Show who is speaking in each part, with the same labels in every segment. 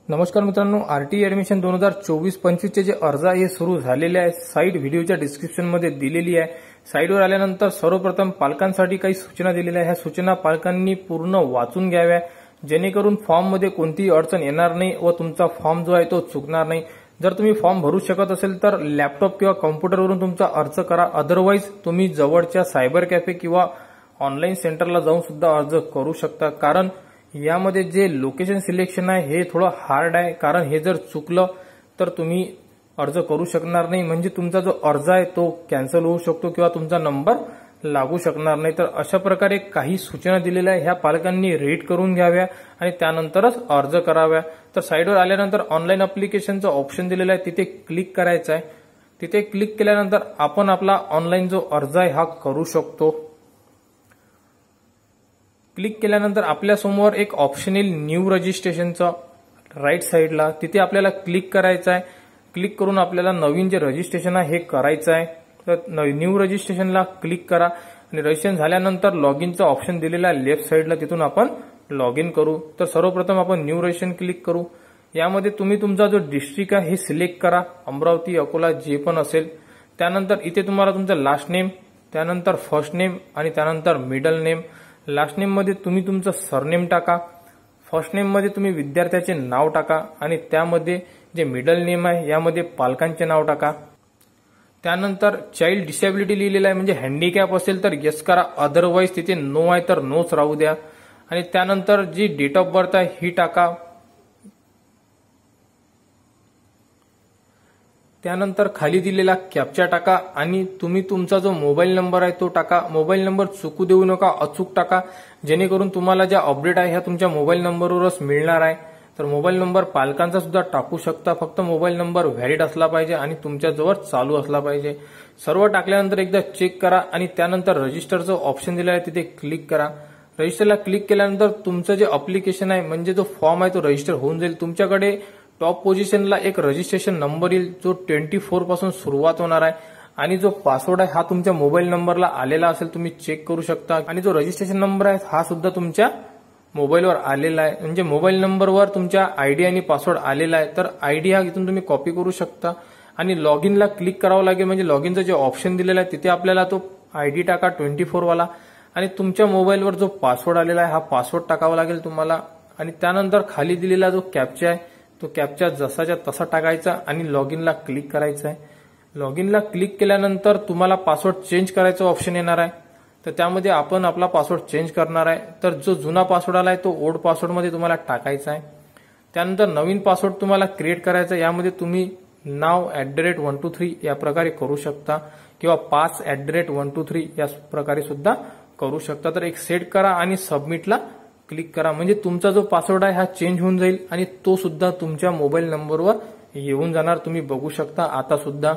Speaker 1: नमस्कार मित्रांनो, RT admission 2024-25 चे जे अर्ज आहे हे सुरू झालेले आहे। साईट व्हिडिओच्या डिस्क्रिप्शन मध्ये दिलेली आहे। साईटवर आल्यानंतर सर्वप्रथम पालकांसाठी काही सूचना दिलेल्या आहेत। ह्या सूचना पालकांनी पूर्ण वाचून घ्याव्या, जेणेकरून फॉर्म मध्ये कोणतीही अडचण येणार नाही व तुमचा फॉर्म जो आहे तो चुकणार नाही। जर तुम्ही फॉर्म भरू शकत असेल तर लॅपटॉप किंवा कॉम्प्युटरवरून तुमचा अर्ज करा, अदरवाइज तुम्ही जवळच्या सायबर कॅफे किंवा ऑनलाईन सेंटरला जाऊन सुद्धा अर्ज करू शकता। कारण यामध्ये जे लोकेशन सिलेक्शन आहे हे थोडं हार्ड आहे, कारण हे जर चुकलं तर तुम्ही अर्ज करू शकणार नाही, म्हणजे तुमचा जो अर्ज आहे तो कॅन्सल होऊ शकतो किंवा तुमचा नंबर लागू शकणार नाही। तर अशा प्रकारे काही सूचना दिलेल्या आहे, ह्या पालकांनी रीड करून घ्याव्या आणि त्यानंतरच अर्ज कराव्या। तर साईटवर आल्यानंतर ऑनलाईन अप्लिकेशनचं ऑप्शन दिलेलं आहे, तिथे क्लिक करायचं आहे। तिथे क्लिक केल्यानंतर आपण आपला ऑनलाईन जो अर्ज आहे हा करू शकतो। क्लिक केल्यानंतर आपल्यासमोर एक ऑप्शन येईल न्यू रजिस्ट्रेशनचा, राईट साईडला तिथे आपल्याला क्लिक करायचं आहे। क्लिक करून आपल्याला नवीन जे रजिस्ट्रेशन आहे हे करायचं आहे। तर न्यू रजिस्ट्रेशनला क्लिक करा आणि रजिस्ट्रेशन झाल्यानंतर लॉग इनचा ऑप्शन दिलेला आहे लेफ्ट साईडला, तिथून आपण लॉग इन करू। तर सर्वप्रथम आपण न्यू रजिस्ट्रेशन क्लिक करू। यामध्ये तुम्ही तुमचा जो डिस्ट्रिक्ट आहे हे सिलेक्ट करा, अमरावती, अकोला जे पण असेल। त्यानंतर इथे तुम्हाला तुमचं लास्ट नेम, त्यानंतर फर्स्ट नेम आणि त्यानंतर मिडल नेम। लास्ट नेम मध्ये तुम्ही तुमचं सरनेम टाका, फर्स्ट नेम मध्ये तुम्ही विद्यार्थ्याचे नाव टाका आणि त्यामध्ये जे मिडल नेम आहे यामध्ये पालकांचे नाव टाका। त्यानंतर चाइल्ड डिसेबिलिटी लिहिलेलं आहे, म्हणजे हँडिकॅप असेल तर येस करा, अदरवाइज तिथे नो आहे तर नोच राहू द्या। आणि त्यानंतर जी डेट ऑफ बर्थ आहे ही टाका। त्यानंतर खाली दिलेला कॅप्चा टाका आणि तुम्ही तुमचा जो मोबाईल नंबर आहे तो टाका। मोबाईल नंबर चुकू देऊ नका, अचूक टाका, जेणेकरून तुम्हाला ज्या अपडेट आहे ह्या तुमच्या मोबाईल नंबरवरच मिळणार आहे। तर मोबाईल नंबर पालकांचा सुद्धा टाकू शकता, फक्त मोबाईल नंबर व्हॅलिड असला पाहिजे आणि तुमच्याजवळ चालू असला पाहिजे। सर्व टाकल्यानंतर एकदा चेक करा आणि त्यानंतर रजिस्टरचं ऑप्शन दिलं आहे तिथे क्लिक करा। रजिस्टरला क्लिक केल्यानंतर तुमचं जे अप्लिकेशन आहे म्हणजे जो फॉर्म आहे तो रजिस्टर होऊन जाईल। तुमच्याकडे टॉप पोझिशनला एक रजिस्ट्रेशन नंबर येईल जो 24 पासून सुरुवात होणार आहे आणि जो पासवर्ड आहे हा तुमच्या मोबाईल नंबरला आलेला असेल, तुम्ही चेक करू शकता। आणि जो रजिस्ट्रेशन नंबर आहे हा सुद्धा तुमच्या मोबाईलवर आलेला आहे, म्हणजे मोबाईल नंबरवर तुमच्या आयडी आणि पासवर्ड आलेला आहे। तर आयडी हा इथून तुम्ही कॉपी करू शकता आणि लॉग इनला क्लिक करावं लागेल, म्हणजे लॉग इनचं जे ऑप्शन दिलेलं आहे तिथे आपल्याला तो आयडी टाका 24 वाला आणि तुमच्या मोबाईलवर जो पासवर्ड आलेला आहे हा पासवर्ड टाकावा लागेल तुम्हाला। आणि त्यानंतर खाली दिलेला जो कॅप्चा आहे तो कॅप्चा जसाच्या तसा टाकायचा आणि लॉग इनला क्लिक करायचा आहे। लॉग इनला क्लिक केल्यानंतर तुम्हाला पासवर्ड चेंज करायचा ऑप्शन येणार आहे, तर त्यामध्ये आपण आपला पासवर्ड चेंज करणार आहे। तर जो जुना पासवर्ड आलाय तो ओल्ड पासवर्ड मध्ये तुम्हाला टाकायचा आहे। त्यानंतर नवीन पासवर्ड तुम्हाला क्रिएट करायचा आहे, यामध्ये तुम्ही नाव @123 या प्रकारे करू शकता किंवा पास @123 या प्रकारे सुद्धा करू शकता। तर एक सेट करा आणि सबमिटला क्लिक करा, म्हणजे तुमचा जो पासवर्ड आहे हा चेंज होऊन जाईल आणि तो सुद्धा तुमच्या मोबाईल नंबरवर येऊन जाणार, तुम्ही बघू शकता आता सुद्धा।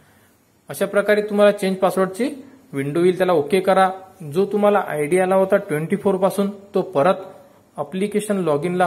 Speaker 1: अशा प्रकारे तुम्हाला चेंज पासवर्डची विंडो येईल, त्याला ओके करा। जो तुम्हाला आयडी आला होता 24 पासून तो परत अप्लिकेशन लॉग इनला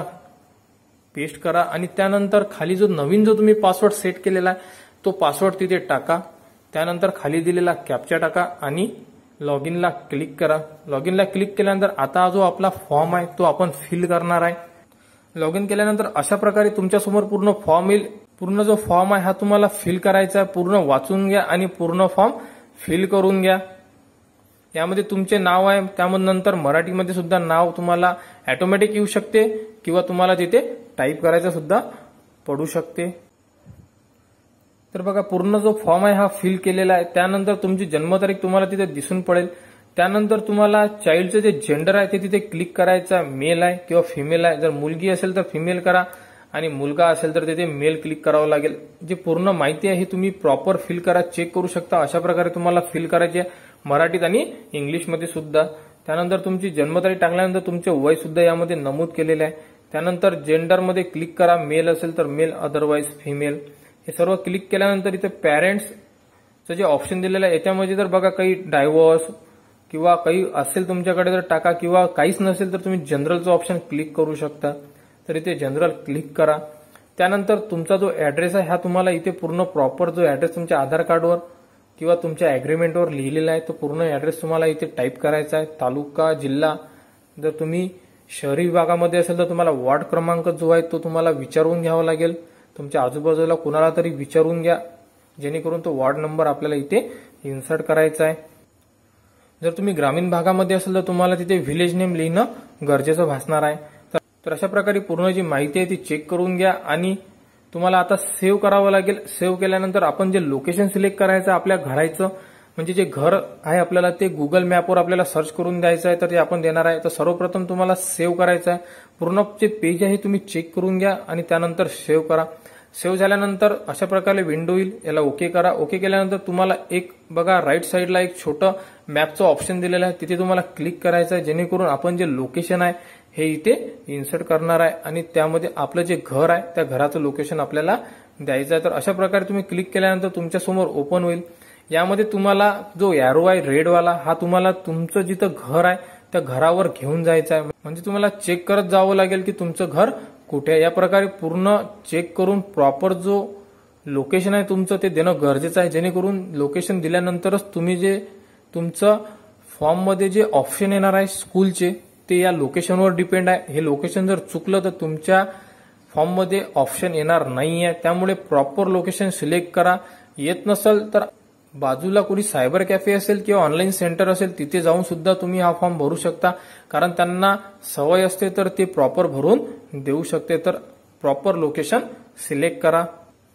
Speaker 1: पेस्ट करा आणि त्यानंतर खाली जो नवीन जो तुम्ही पासवर्ड सेट केलेला आहे तो पासवर्ड तिथे टाका। त्यानंतर खाली दिलेला कॅप्चा टाका आणि लॉग इनला क्लिक करा। लॉग इनला क्लिक केल्यानंतर आता जो आपला फॉर्म आहे तो आपण फिल करणार आहे। लॉग इन केल्यानंतर अशा प्रकारे तुमच्यासमोर पूर्ण फॉर्म येईल। पूर्ण जो फॉर्म आहे हा तुम्हाला फिल करायचा आहे, पूर्ण वाचून घ्या आणि पूर्ण फॉर्म फिल करून घ्या। यामध्ये तुमचे नाव आहे, त्यामध्ये नंतर मराठीमध्ये सुद्धा नाव तुम्हाला ऑटोमॅटिक येऊ शकते किंवा तुम्हाला तिथे टाईप करायचं सुद्धा पडू शकते। तर बघा पूर्ण जो फॉर्म आहे हा फिल केलेला आहे। त्यानंतर तुमची जन्मतारीख तुम्हाला तिथे दिसून पडेल। त्यानंतर तुम्हाला चाइल्डचं जे जेंडर आहे ते तिथे क्लिक करायचं, मेल आहे किंवा फिमेल आहे। जर मुलगी असेल तर फिमेल करा आणि मुलगा असेल तर तिथे मेल क्लिक करावं लागेल। जी पूर्ण माहिती आहे ही तुम्ही प्रॉपर फिल करा, चेक करू शकता। अशा प्रकारे तुम्हाला फिल करायचे मराठीत आणि इंग्लिशमध्ये सुद्धा। त्यानंतर तुमची जन्मतारीख टाकल्यानंतर तुमचे वय सुद्धा यामध्ये नमूद केलेले आहे। त्यानंतर जेंडरमध्ये क्लिक करा, मेल असेल तर मेल, अदरवाइज फिमेल। हे सर्व क्लिक केल्यानंतर इथे पॅरेंट्सचं जे ऑप्शन दिलेलं आहे याच्यामध्ये जर बघा काही डायव्होर्स किंवा काही असेल तुमच्याकडे तर टाका, किंवा काहीच नसेल तर तुम्ही जनरलचं ऑप्शन क्लिक करू शकता। तर इथे जनरल क्लिक करा। त्यानंतर तुमचा जो ऍड्रेस आहे हा तुम्हाला इथे पूर्ण प्रॉपर जो ऍड्रेस तुमच्या आधार कार्डवर किंवा तुमच्या अग्रीमेंटवर लिहिलेला आहे तो पूर्ण ऍड्रेस तुम्हाला इथे टाईप करायचा आहे। तालुका, जिल्हा, जर तुम्ही शहरी विभागामध्ये असेल तर तुम्हाला वॉर्ड क्रमांक जो आहे तो तुम्हाला विचारून घ्यावा लागेल. तुमच्या आजूबाजूला कुणाला तरी विचारून घ्या, जेणेकरून तो वॉर्ड नंबर आपल्याला इथे इन्सर्ट करायचा आहे. जर तुम्ही ग्रामीण भागामध्ये असेल तर तुम्हाला तिथे व्हिलेज नेम लिहिणं गरजेचं भासणार आहे. तर अशा प्रकारे पूर्ण जी माहिती आहे ती चेक करून घ्या आणि तुम्हाला आता सेव्ह करावं लागेल. सेव्ह केल्यानंतर आपण जे लोकेशन सिलेक्ट करायचं आपल्या घराचं, म्हणजे जे घर आहे आपल्याला ते गुगल मॅपवर आपल्याला सर्च करून द्यायचं आहे, तर ते आपण देणार आहे. तर सर्वप्रथम तुम्हाला सेव्ह करायचं आहे. पूर्ण जे पेज आहे तुम्ही चेक करून घ्या आणि त्यानंतर सेव्ह करा. सेव्ह झाल्यानंतर अशा प्रकारे विंडो येईल, याला ओके करा. ओके केल्यानंतर तुम्हाला एक बघा राईट साईडला एक छोटं मॅपचं ऑप्शन दिलेलं आहे, तिथे तुम्हाला क्लिक करायचं आहे, जेणेकरून आपण जे लोकेशन आहे हे इथे इन्सर्ट करणार आहे आणि त्यामध्ये आपलं जे घर आहे त्या घराचं लोकेशन आपल्याला द्यायचं आहे. तर अशा प्रकारे तुम्ही क्लिक केल्यानंतर तुमच्यासमोर ओपन होईल. यामध्ये तुम्हाला जो एरो आहे रेडवाला, हा तुम्हाला तुमचं जिथं घर आहे त्या घरावर घेऊन जायचं आहे. म्हणजे तुम्हाला चेक करत जावं लागेल की तुमचं घर कुठे आहे. या प्रकारे पूर्ण चेक करून प्रॉपर जो लोकेशन आहे तुमचं ते देणं गरजेचं आहे, जेणेकरून लोकेशन दिल्यानंतरच तुम्ही जे तुमचं फॉर्ममध्ये जे ऑप्शन येणार आहे स्कूलचे ते या लोकेशनवर डिपेंड आहे. हे लोकेशन जर चुकलं तर तुमच्या फॉर्ममध्ये ऑप्शन येणार नाहीये. त्यामुळे प्रॉपर लोकेशन सिलेक्ट करा. येत नसेल तर बाजूला कोणी सायबर कॅफे असेल किंवा ऑनलाईन सेंटर असेल तिथे जाऊन सुद्धा तुम्ही हा फॉर्म भरू शकता, कारण त्यांना सवय असते तर ते प्रॉपर भरून देऊ शकते. तर प्रॉपर लोकेशन सिलेक्ट करा.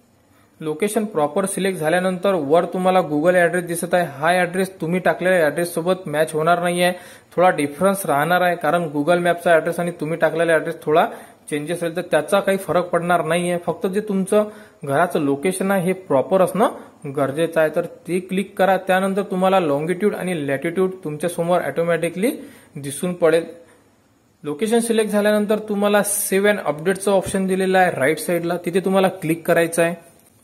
Speaker 1: लोकेशन प्रॉपर सिलेक्ट झाल्यानंतर वर तुम्हाला गुगल ऍड्रेस दिसत आहे. हा ऍड्रेस तुम्ही टाकलेल्या ऍड्रेस सोबत मॅच होणार नाहीये, थोडा डिफरन्स राहणार आहे, कारण गुगल मॅपचा ऍड्रेस आणि तुम्ही टाकलेला ऍड्रेस थोडा चेंजेस राहील. तर त्याचा काही फरक पडणार नाहीये. फक्त जे तुमचं घराचं लोकेशन आहे हे प्रॉपर असणं गरजेचं आहे. तर ते क्लिक करा. त्यानंतर तुम्हाला लॉंगिट्यूड आणि लॅटिट्यूड तुमच्या समोर ऑटोमॅटिकली दिसून पडेल. लोकेशन सिलेक्ट झाल्यानंतर तुम्हाला सेव्ह अँड अपडेटचं ऑप्शन दिलेलं आहे राईट साईडला, तिथे तुम्हाला क्लिक करायचं आहे.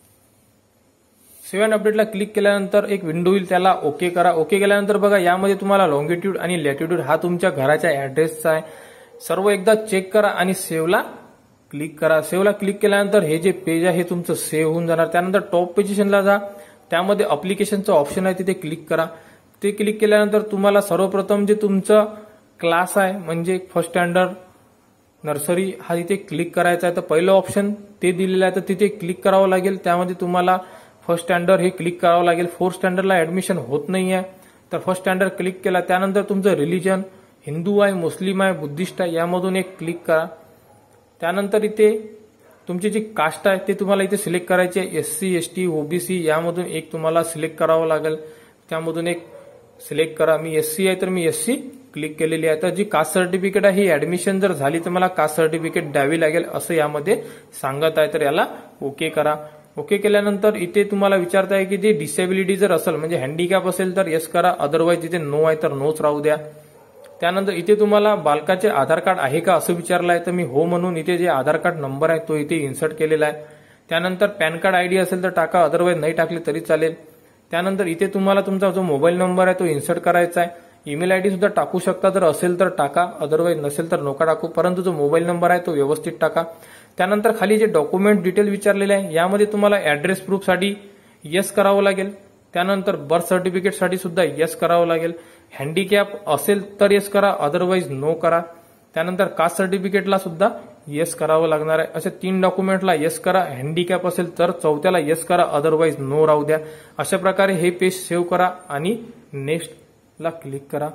Speaker 1: सेव्ह अँड अपडेटला क्लिक केल्यानंतर एक विंडो येईल, त्याला ओके करा. ओके केल्यानंतर बघा यामध्ये तुम्हाला लॉंगिट्यूड आणि लॅटिट्यूड हा तुमच्या घराच्या ऍड्रेसचा आहे. सर्व एकदा चेक करा आणि सेव्हला क्लिक करा. सेव्हला क्लिक केल्यानंतर हे जे पेज आहे हे तुमचं सेव्ह होऊन जाणार. त्यानंतर टॉप पोझिशनला जा, त्यामध्ये अप्लिकेशनचं ऑप्शन आहे तिथे क्लिक करा. ते क्लिक केल्यानंतर तुम्हाला सर्वप्रथम जे तुमचं क्लास आहे म्हणजे फर्स्ट स्टँडर्ड नर्सरी हा इथे क्लिक करायचा आहे. तर पहिलं ऑप्शन ते दिलेलं आहे तर तिथे क्लिक करावं लागेल. त्यामध्ये तुम्हाला फर्स्ट स्टँडर्ड हे क्लिक करावं लागेल. फोर्थ स्टँडर्डला ऍडमिशन होत नाहीये तर फर्स्ट स्टँडर्ड क्लिक केला. त्यानंतर तुमचं रिलिजन हिंदू आहे, मुस्लिम आहे, बुद्धिस्ट आहे यामधून एक क्लिक करा. त्यानंतर इथे तुमची जी कास्ट आहे ते तुम्हाला इथे सिलेक्ट करायची आहे. SC ST OBC यामधून एक तुम्हाला सिलेक्ट करावं लागेल. त्यामधून एक सिलेक्ट करा. मी SC आहे तर मी SC क्लिक केलेली आहे. तर जी कास्ट सर्टिफिकेट आहे ही ऍडमिशन जर झाली तर मला कास्ट सर्टिफिकेट द्यावी लागेल असं यामध्ये सांगत आहे. तर याला ओके करा. ओके केल्यानंतर इथे तुम्हाला विचारता आहे की जे डिसेबिलिटी जर असेल म्हणजे हँडिकॅप असेल तर येस करा, अदरवाईज इथे नो आहे तर नोच राहू द्या. त्यानंतर इथे तुम्हाला बालकाचे आधार कार्ड आहे का असं विचारलं आहे तर मी हो म्हणून इथे जे आधार कार्ड नंबर आहे तो इथे इन्सर्ट केलेला आहे. त्यानंतर पॅन कार्ड ID असेल तर टाका, अदरवाईज नाही टाकले तरी चालेल. त्यानंतर इथे तुम्हाला तुमचा जो मोबाईल नंबर आहे तो इन्सर्ट करायचा आहे. ईमेल ID सुद्धा टाकू शकता, जर असेल तर टाका, अदरवाईज नसेल तर नका टाकू, परंतु जो मोबाईल नंबर आहे तो व्यवस्थित टाका. त्यानंतर खाली जे डॉक्युमेंट डिटेल विचारलेले आहे यामध्ये तुम्हाला ऍड्रेस प्रूफसाठी येस करावं लागेल. त्यानंतर बर्थ सर्टिफिकेटसाठी सुद्धा येस करावं लागेल. हँडिकॅप असेल तर येस करा, अदरवाईज नो करा. त्यानंतर कास्ट सर्टिफिकेटला सुद्धा येस करावं लागणार आहे. अशा 3 डॉक्युमेंटला येस करा. हँडिकॅप असेल तर 4थ्याला येस करा, अदरवाईज नो राहू द्या. अशा प्रकारे हे पेज सेव्ह करा आणि नेक्स्टला क्लिक करा.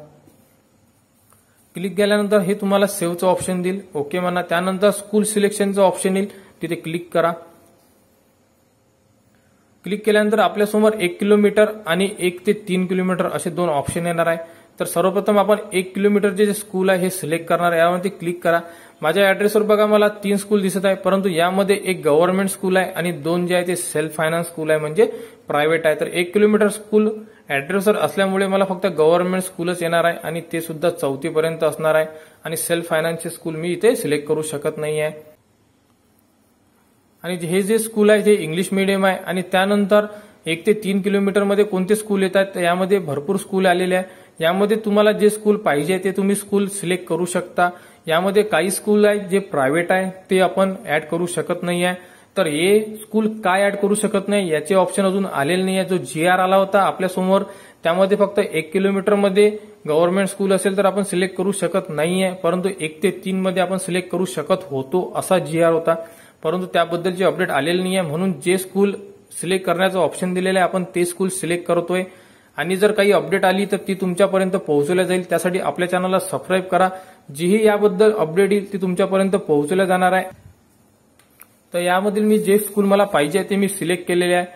Speaker 1: क्लिक केल्यानंतर हे तुम्हाला सेव्हचं ऑप्शन देईल, ओके म्हणा. त्यानंतर स्कूल सिलेक्शनचं ऑप्शन येईल, तिथे क्लिक करा. क्लिक केल्यानंतर आपल्यासमोर 1 किलोमीटर आणि 1 ते 3 किलोमीटर असे 2 ऑप्शन येणार आहे. तर सर्वप्रथम आपण 1 किलोमीटरचे जे स्कूल आहे हे सिलेक्ट करणार आहे. यामध्ये क्लिक करा. माझ्या ऍड्रेसवर बघा मला 3 स्कूल दिसत आहे, परंतु यामध्ये एक गव्हर्नमेंट स्कूल आहे आणि 2 जे आहे ते सेल्फ फायनान्स स्कूल आहे म्हणजे प्रायव्हेट आहे. तर 1 किलोमीटर स्कूल ऍड्रेसवर असल्यामुळे मला फक्त गव्हर्नमेंट स्कूलच येणार आहे आणि ते सुद्धा 4थी पर्यंत असणार आहे आणि सेल्फ फायनान्सचे स्कूल मी इथे सिलेक्ट करू शकत नाही आहे. आणि हे जे स्कूल आहे ते इंग्लिश मीडियम आहे. आणि त्यानंतर 1 ते 3 किलोमीटरमध्ये कोणते स्कूल येतात तर यामध्ये भरपूर स्कूल आलेले आहे. यामध्ये तुम्हाला जे स्कूल पाहिजे ते तुम्ही स्कूल सिलेक्ट करू शकता. यामध्ये काही स्कूल आहेत जे प्रायव्हेट आहे ते आपण ऍड करू शकत नाही आहे. तर हे स्कूल काय ऍड करू शकत नाही याचे ऑप्शन अजून आलेले नाही आहे. जो GR आला होता आपल्यासमोर त्यामध्ये फक्त 1 किलोमीटरमध्ये गव्हर्नमेंट स्कूल असेल तर आपण सिलेक्ट करू शकत नाहीये, परंतु 1 ते 3 मध्ये आपण सिलेक्ट करू शकत होतो असा GR होता. परंतु त्याबद्दलची अपडेट आलेली नाहीये, म्हणून जे स्कूल सिलेक्ट करण्याचं ऑप्शन दिलेलं आहे आपण ते स्कूल सिलेक्ट करतोय. आणि जर काही अपडेट आली तर ती तुमच्यापर्यंत पोहोचवल्या जाईल. त्यासाठी आपल्या चॅनलला सबस्क्राईब करा. जीही याबद्दल अपडेट येईल ती तुमच्यापर्यंत पोहोचवल्या जाणार आहे. तर यामधील मी जे स्कूल मला पाहिजे ते मी सिलेक्ट केलेले आहे.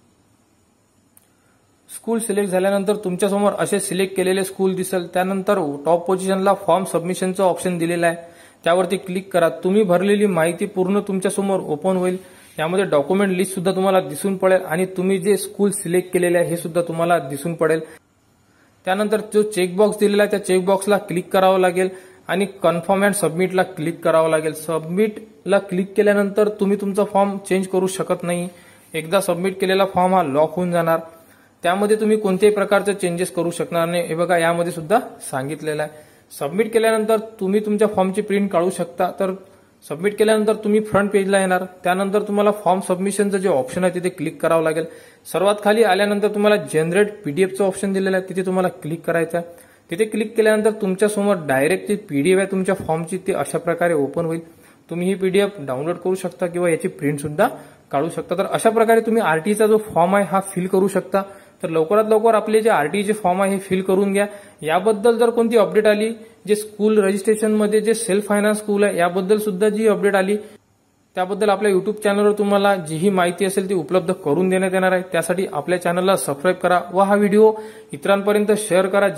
Speaker 1: स्कूल सिलेक्ट झाल्यानंतर तुमच्यासमोर असे सिलेक्ट केलेले स्कूल दिसेल. त्यानंतर टॉप पोझिशनला फॉर्म सबमिशनचं ऑप्शन दिलेलं आहे, त्यावरती क्लिक करा. तुम्ही भरलेली माहिती पूर्ण तुमच्यासमोर ओपन होईल. यामध्ये डॉक्युमेंट लिस्ट सुद्धा तुम्हाला दिसून पडेल आणि तुम्ही जे स्कूल सिलेक्ट केलेले आहे हे सुद्धा तुम्हाला दिसून पडेल. त्यानंतर जो चेकबॉक्स दिलेला आहे त्या चेकबॉक्सला क्लिक करावं लागेल आणि कन्फर्म अँड सबमिटला क्लिक करावं लागेल. सबमिटला क्लिक केल्यानंतर तुम्ही तुमचा फॉर्म चेंज करू शकत नाही. एकदा सबमिट केलेला फॉर्म हा लॉक होऊन जाणार. त्यामध्ये तुम्ही कोणत्याही प्रकारचे चेंजेस करू शकणार नाही. हे बघा यामध्ये सुद्धा सांगितलेलं आहे. सबमिट केल्यानंतर तुम्ही तुमच्या फॉर्मची प्रिंट काढू शकता. तर सबमिट केल्यानंतर तुम्ही फ्रंट पेजला येणार. त्यानंतर तुम्हाला फॉर्म सबमिशनचं जे ऑप्शन आहे तिथे क्लिक करावं लागेल. सर्वात खाली आल्यानंतर तुम्हाला जनरेट पीडीएफचं ऑप्शन दिलेलं आहे, तिथे तुम्हाला क्लिक करायचं आहे. तिथे क्लिक केल्यानंतर तुमच्यासमोर डायरेक्ट ती पीडीएफ आहे तुमच्या फॉर्मची, ती अशा प्रकारे ओपन होईल. तुम्ही ही पीडीएफ डाउनलोड करू शकता किंवा याची प्रिंट सुद्धा काढू शकता. तर अशा प्रकारे तुम्ही आरटीचा जो फॉर्म आहे हा फिल करू शकता. तर लवकरात लवकर आपले जे आरटीचे फॉर्म आहे हे फिल करून घ्या. याबद्दल जर कोणती अपडेट आली, जे स्कूल रजिस्ट्रेशनमध्ये जे सेल्फ फायनान्स स्कूल आहे याबद्दल सुद्धा जी अपडेट आली त्याबद्दल आपल्या युट्यूब चॅनलवर तुम्हाला जी ही माहिती असेल ती उपलब्ध करून देण्यात येणार आहे. त्यासाठी आपल्या चॅनलला सबस्क्राईब करा व हा व्हिडिओ इतरांपर्यंत शेअर करा,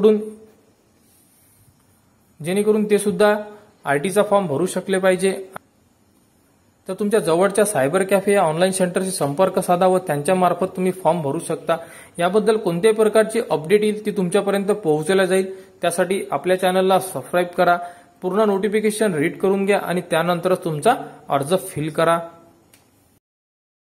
Speaker 1: जेणेकरून ते सुद्धा आरटीचा फॉर्म भरू शकले पाहिजे. तर तुमच्या जवळच्या सायबर कॅफे या ऑनलाईन सेंटरशी संपर्क साधा व त्यांच्यामार्फत तुम्ही फॉर्म भरू शकता. याबद्दल कोणत्याही प्रकारची अपडेट येईल ती तुमच्यापर्यंत पोहोचवल्या जाईल. त्यासाठी आपल्या चॅनलला सबस्क्राईब करा, पूर्ण नोटिफिकेशन रीड करून घ्या आणि त्यानंतरच तुमचा अर्ज फिल करा.